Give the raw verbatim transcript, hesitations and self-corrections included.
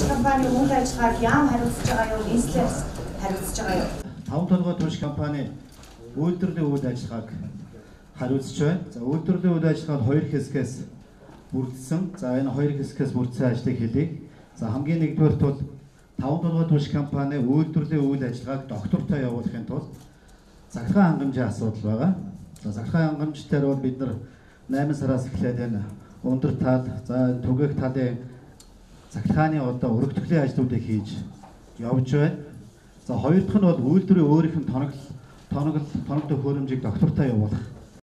компани үйл ажиллагааг яам хариуцж байгаа юу? Нийслэлээс хариуцж байгаа юу? таван толгой турш компани үйлдвэрлэлийн үйл ажиллагааг хариуцж байна. За үйлдвэрлэлийн үйл ажиллагаа нь хоёр хэсгээс бүрдсэн. За энэ хоёр хэсгээс бүрдсэн ажлыг хэлье. За хамгийн нэгдүгээр тул таван толгой турш компани үйлдвэрлэлийн үйл ажиллагааг доктортой явуулахын тулд захиргаан хангамжийн асуудал байгаа. За захиргаан хангамжтайр бол бид нар найман сараас эхлээд энэ өндөр тал, за түгээх талын захиргааны одоо өргөтгөлийн ажлуудыг хийж явж байна. За хоёр дахь нь бол үйлдвэрийн өөрийнх нь тоног тоног тоног төхөөрөмжийг доктортой явуулах